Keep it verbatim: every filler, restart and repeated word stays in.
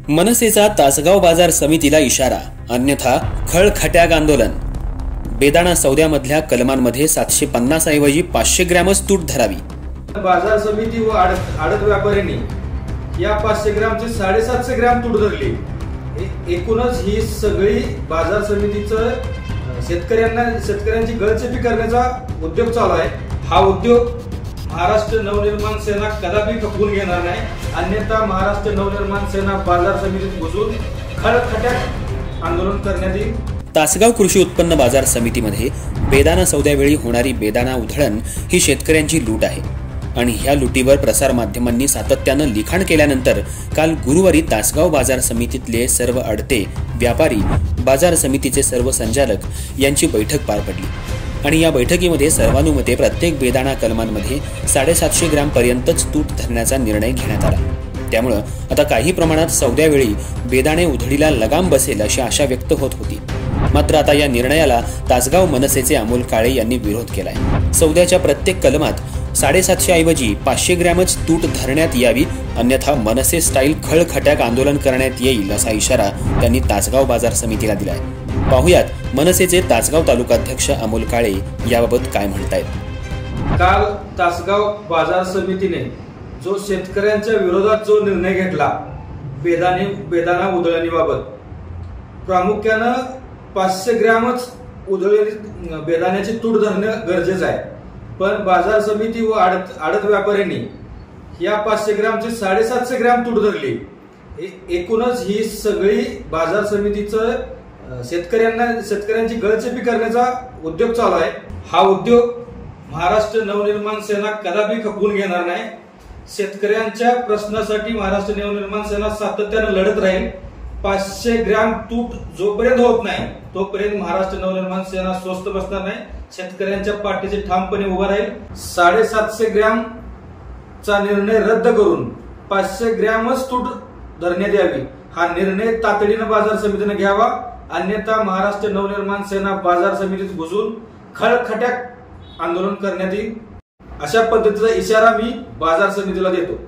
मनसेचा तासगाव बाजार समितीला इशारा, अन्यथा खळखट्याक आंदोलन। बेदाणा सौद्यामधल्या कलमांमध्ये सातशे पन्नास ऐवजी पाचशे ग्रॅमच तूट धरावी। बाजार समिती व आडत आडत व्यापाऱ्यांनी या पाचशे ग्रॅमचे साडेसातशे ग्रॅम तूट धरली। एकूणच ही सगळी बाजार समितीचं शेतकऱ्यांना शेतकऱ्यांची गळचेपी करण्याचा उद्योग चालू आहे। हा उद्योग महाराष्ट्र नवनिर्माण सेना कदापि खपवून घेणार नाही, अन्यथा महाराष्ट्र नवनिर्माण सेना बाजार समितीत घुसून खळखट्याक आंदोलन करण्यात येईल। तासगाव कृषी उत्पन्न बाजार समितीमध्ये बेदाणा सौद्यावेळी होणारी बेदाणा उधळण ही शेतकऱ्यांची लूट आहे आणि ह्या लुटीवर प्रसार माध्यमांनी सातत्यानं लिखाण केल्यानंतर काल गुरुवारी तासगाव बाजार समितीतले सर्व अडते व्यापारी, बाजार समितीचे सर्व संचालक यांची बैठक पार पडली आणि या बैठकीमध्ये सर्वानुमते प्रत्येक बेदाणा कलमांमध्ये साडेसातशे ग्रॅम पर्यंतच तूट धरण्याचा निर्णय घेण्यात आला। त्यामुळे आता काही प्रमाणात सौद्यावेळी बेदाणे उधळीला लगाम बसेल अशी आशा व्यक्त होत होती। मात्र आता या निर्णयाला तासगाव मनसेचे अमोल काळे यांनी विरोध केलाय। सौद्याच्या प्रत्येक कलमात साडेसातशे ऐवजी पाचशे ग्रॅमच तूट धरण्यात यावी, अन्यथा मनसे स्टाईल खळखट्याक आंदोलन करण्यात येईल असा इशारा त्यांनी तासगाव बाजार समितीला दिलाय। पाहुयात मनसेचे तासगाव तालुकाध्यक्ष अमोल काळे याबाबत काय म्हणतायत। काल तासगाव बाजार समितीने जो शेतकऱ्यांच्या विरोधात जो निर्णय घेतला बेदाणे बेदाणा उधळणीबाबत, प्रामुख्यानं पाचशे ग्रॅमच उधळलेली बेदाण्याची तूट धरणं गरजेचं आहे, पण बाजार समिती व आडत आडत व्यापाऱ्यांनी या पाचशे ग्रॅमचे साडेसातशे ग्रॅम तूट धरली। एकूणच ही सगळी बाजार समितीचं शेतकऱ्यांना शेतकऱ्यांची गळचेपी करण्याचा उद्योग चालू आहे। हा उद्योग महाराष्ट्र नवनिर्माण सेना कदापि खपवून घेणार नाही। शेतकऱ्यांच्या प्रश्नासाठी महाराष्ट्र नवनिर्माण सेना सातत्यानं लढत राहील। पाचशे ग्रॅम तूट जोपर्यंत होत नाही तोपर्यंत महाराष्ट्र नवनिर्माण सेना स्वस्त बसणार नाही, शेतकऱ्यांच्या पाठीशी ठामपणे उभा राहील। साडेसातशे ग्रॅम चा निर्णय रद्द करून पाचशे ग्रॅमच तूट धरण्यात यावी, हा निर्णय तातडीनं बाजार समितीने घ्यावा, अन्यथा महाराष्ट्र नवनिर्माण सेना बाजार समितीत घुसून खळखट्याक आंदोलन करण्यात येईल, अशा पद्धतीचा इशारा मी बाजार समितीला देतो।